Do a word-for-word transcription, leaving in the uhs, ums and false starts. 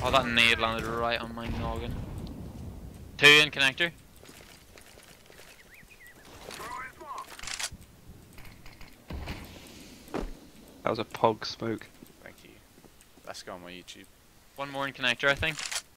Oh, that nade landed right on my noggin. Two in connector. That was a pog smoke. Thank you. Let's go on my YouTube. One more in connector, I think.